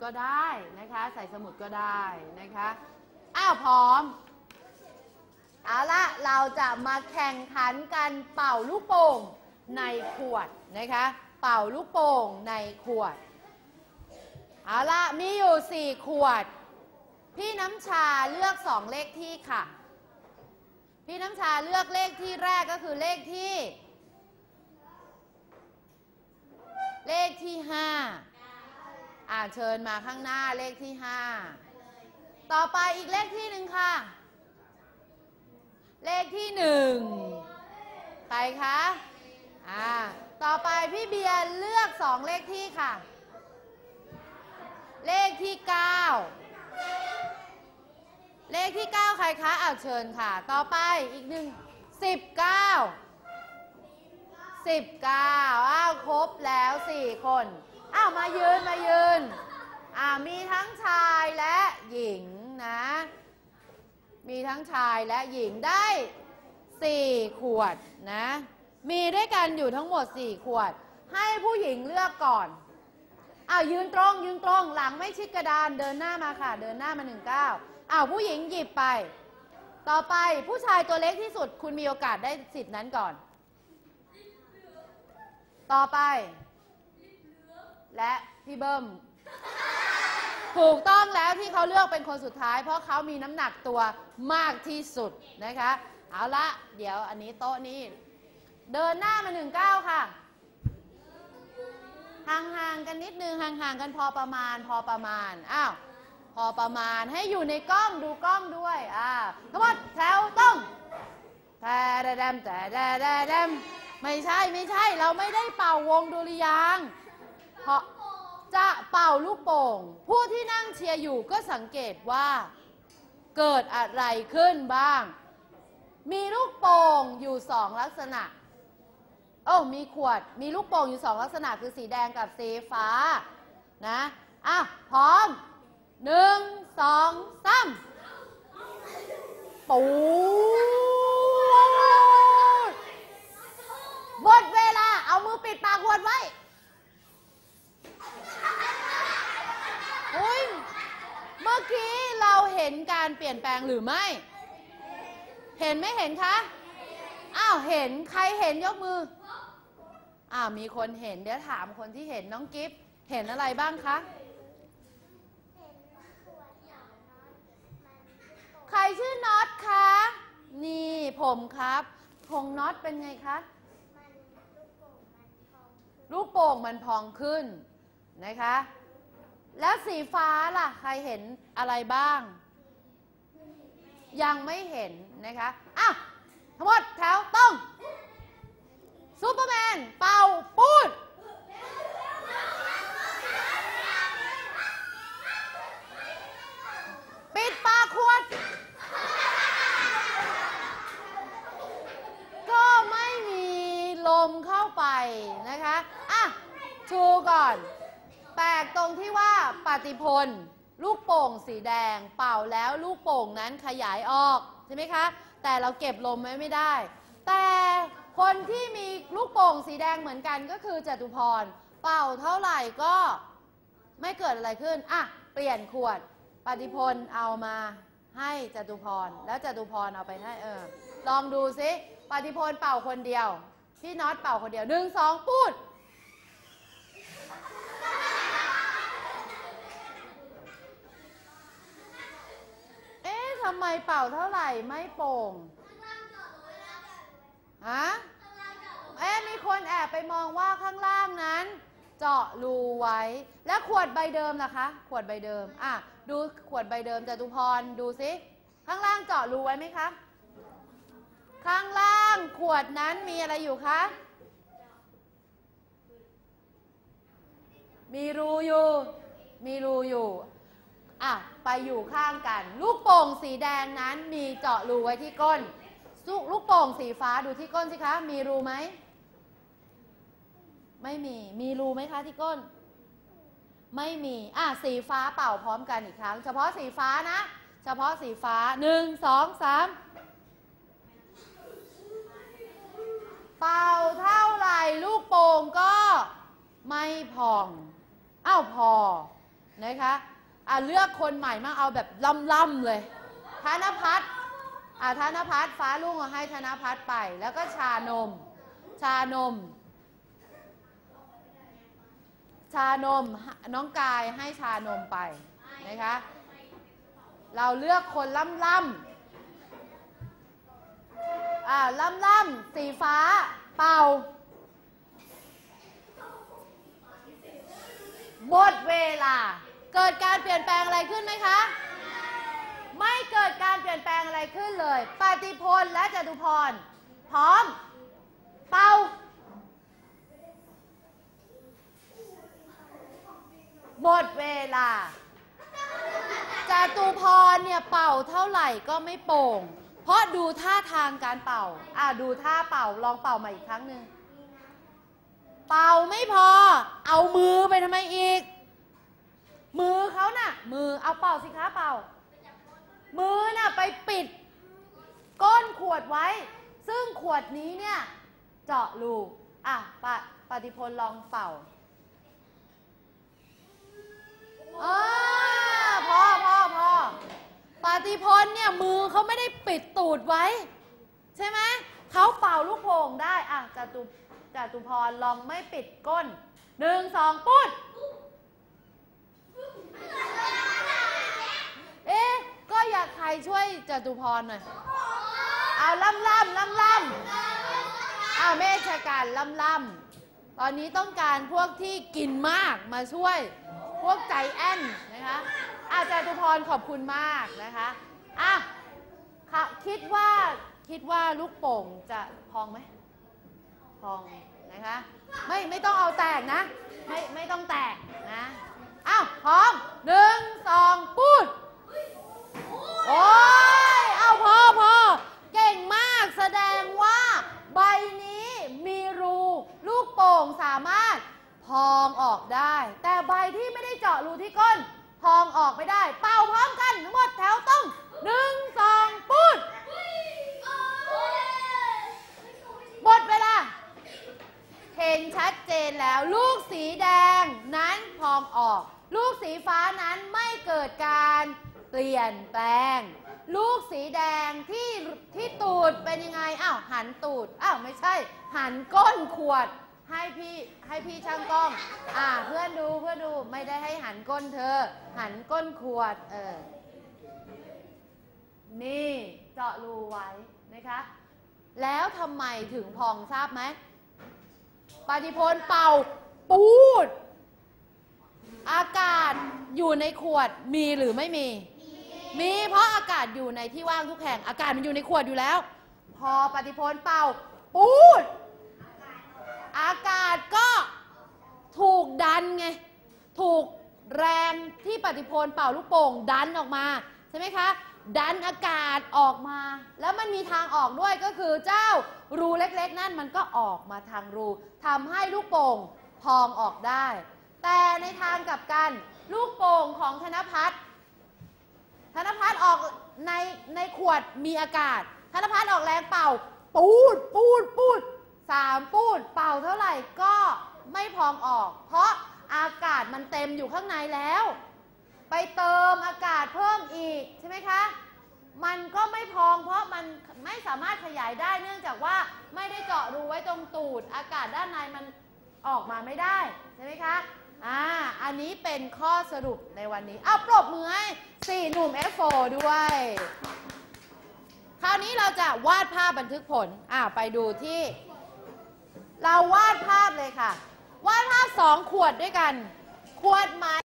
ก็ได้นะคะใส่สมุดก็ได้นะคะอ้าวพร้อมเอาละเราจะมาแข่งขันกันเป่าลูกโป่งในขวดนะคะเป่าลูกโป่งในขวดเอาละมีอยู่4ขวดพี่น้ำชาเลือก2เลขที่ค่ะพี่น้ำชาเลือกเลขที่แรกก็คือเลขที่5เชิญมาข้างหน้าเลขที่5ต่อไปอีกเลขที่หนึ่งค่ะเลขที่1ใครคะต่อไปพี่เบียร์เลือก2เลขที่ค่ะเลขที่9เลขที่9ใครคะเชิญค่ะต่อไปอีกหนึ่ง19ครบแล้ว4คนมายืนมีทั้งชายและหญิงนะมีทั้งชายและหญิงได้4ขวดนะมีด้วยกันอยู่ทั้งหมด4ขวดให้ผู้หญิงเลือกก่อนยืนตรงหลังไม่ชิดกระดานเดินหน้ามาค่ะเดินหน้ามา19ผู้หญิงหยิบไปต่อไปผู้ชายตัวเล็กที่สุดคุณมีโอกาสได้สิทธิ์นั้นก่อนต่อไปและพี่เบิ้มถูกต้องแล้วที่เขาเลือกเป็นคนสุดท้ายเพราะเขามีน้ำหนักตัวมากที่สุดนะคะเอาละเดี๋ยวอันนี้โต๊ะนี้เดินหน้ามา19ค่ะห่างๆกันนิดนึงห่างๆกันพอประมาณพอประมาณให้อยู่ในกล้องดูกล้องด้วยทั้งหมดแถวต้องแต่ไม่ใช่เราไม่ได้เป่าวงดุริยางค์เพราะจะเป่าลูกโป่งผู้ที่นั่งเชียร์อยู่ก็สังเกตว่าเกิดอะไรขึ้นบ้างมีลูกโป่งอยู่2ลักษณะมีลูกโป่งอยู่2ลักษณะคือสีแดงกับสีฟ้านะพร้อม1 2 3ปูหมดเวลาเอามือปิดปากขวดไว้เมื่อกี้เราเห็นการเปลี่ยนแปลงหรือไม่เห็นไม่เห็นคะเห็นใครเห็นยกมือมีคนเห็นเดี๋ยวถามคนที่เห็นน้องกิฟต์เห็นอะไรบ้างคะใครชื่อน็อตคะนี่ผมครับของน็อตเป็นไงคะลูกโป่งมันพองขึ้นนะคะแล้วสีฟ้าล่ะใครเห็นอะไรบ้างยังไม่เห็นนะคะทั้งหมดแถวต้องซูเปอร์แมนเป่าปูดปิดปากขวดก็ไม่มีลมเข้าไปนะคะชูก่อนแปลกตรงที่ว่าปฏิพลลูกโป่งสีแดงเป่าแล้วลูกโป่งนั้นขยายออกใช่ไหมคะแต่เราเก็บลมไว้ไม่ได้แต่คนที่มีลูกโป่งสีแดงเหมือนกันก็คือจตุพรเป่าเท่าไหร่ก็ไม่เกิดอะไรขึ้นเปลี่ยนขวดปฏิพลเอามาให้จตุพรแล้วจตุพรเอาไปให้ลองดูซิปฏิพลเป่าคนเดียวพี่น็อตเป่าคนเดียว1 2พูดทำไมเป่าเท่าไหร่ไม่โป่งมีคนแอบไปมองว่าข้างล่างนั้นเจาะรูไว้แล้วขวดใบเดิมล่ะคะขวดใบเดิมดูขวดใบเดิมจตุพรดูซิข้างล่างเจาะรูไว้ไหมคะข้างล่างขวดนั้นมีอะไรอยู่คะมีรูอยู่ไปอยู่ข้างกันลูกโป่งสีแดงนั้นมีเจาะรูไว้ที่ก้นลูกโป่งสีฟ้าดูที่ก้นสิคะมีรูไหมไม่มีรูไหมคะที่ก้นไม่มีสีฟ้าเป่าพร้อมกันอีกครั้งเฉพาะสีฟ้านะเฉพาะสีฟ้า1 2 3เป่าเท่าไหร่ลูกโป่งก็ไม่พองพอนะคะเลือกคนใหม่มาเอาแบบล่ำๆเลยธนพัฒน์ธนพัฒน์ฟ้าลุ่งเอาให้ธนพัฒน์ไปแล้วก็ชานมน้องกายให้ชานมไปนะคะเราเลือกคนล่ำสีฟ้าเป่าหมดเวลาเกิดการเปลี่ยนแปลงอะไรขึ้นไหมคะไม่เกิดการเปลี่ยนแปลงอะไรขึ้นเลยปฏิพลและจตุพรพร้อมเป่าหมดเวลาจตุพรเนี่ยเป่าเท่าไหร่ก็ไม่โป่งเพราะดูท่าทางการเป่าดูท่าเป่าลองเป่ามาอีกครั้งหนึ่งเป่าไม่พอเอามือไปทำไมอีกมือเขาน่ะมือเอาเป่าสิคะเป่ามือน่ะไปปิดก้นขวดไว้ซึ่งขวดนี้เนี่ยเจาะรูปฏิพลลองเป่าพอปฏิพลเนี่ยมือเขาไม่ได้ปิดตูดไว้ใช่ไหมเขาเป่าลูกโป่งได้จตุพรลองไม่ปิดก้น1 2ปุ๊ดก็อยากใครช่วยจตุพรหน่อยล่ำเมฆการล่ำตอนนี้ต้องการพวกที่กินมากมาช่วยพวกใจแอนนะคะจตุพรขอบคุณมากนะคะคิดว่าลูกโป่งจะพองไหมพองนะคะไม่ต้องเอาแตกนะไม่ต้องแตกนะพร้อม1 2ปุ๊ดโอ้ยพอเก่งมากแสดงว่าใบนี้มีรูลูกโป่งสามารถพองออกได้แต่ใบที่ไม่ได้เจาะรูที่ก้นพองออกไม่ได้เป่าพร้อมกันทั้งหมดแถวต้อง1 2ปุ๊ดหมดเวลาเห็นชัดเจนแล้วลูกสีแดงนั้นพองออกลูกสีฟ้านั้นไม่เกิดการเปลี่ยนแปลงลูกสีแดงที่ตูดเป็นยังไงหันตูดไม่ใช่หันก้นขวดให้พี่ช่างกล้องเพื่อนดูไม่ได้ให้หันก้นเธอหันก้นขวดนี่เจาะรูไว้นะคะแล้วทำไมถึงพองทราบไหมปฏิพลเป่าปูดอากาศอยู่ในขวดมีหรือไม่มีเพราะอากาศอยู่ในที่ว่างทุกแห่งอากาศมันอยู่ในขวดอยู่แล้วพอปฏิพลเป่าปูดอากาศก็ถูกดันไงถูกแรงที่ปฏิพลเป่าลูกโป่งดันออกมาใช่ไหมคะดันอากาศออกมาแล้วมันมีทางออกด้วยก็คือเจ้ารูเล็กๆนั่นมันก็ออกมาทางรูทำให้ลูกโป่งพองออกได้แต่ในทางกลับกันลูกโป่งของธนพัฒน์ออกในขวดมีอากาศธนพัฒน์ออกแรงเป่าปูด3ปูดเป่าเท่าไหร่ก็ไม่พองออกเพราะอากาศมันเต็มอยู่ข้างในแล้วไปเติมอากาศเพิ่มอีกใช่ไหมคะมันก็ไม่พองเพราะมันไม่สามารถขยายได้เนื่องจากว่าไม่ได้เจาะรูไว้ตรงตูดอากาศด้านในมันออกมาไม่ได้ใช่ไหมคะอันนี้เป็นข้อสรุปในวันนี้ปรบมือให้4 หนุ่ม F4 ด้วยคราวนี้เราจะวาดภาพบันทึกผลไปดูที่เราวาดภาพเลยค่ะวาดภาพ2 ขวดด้วยกันขวดหมาย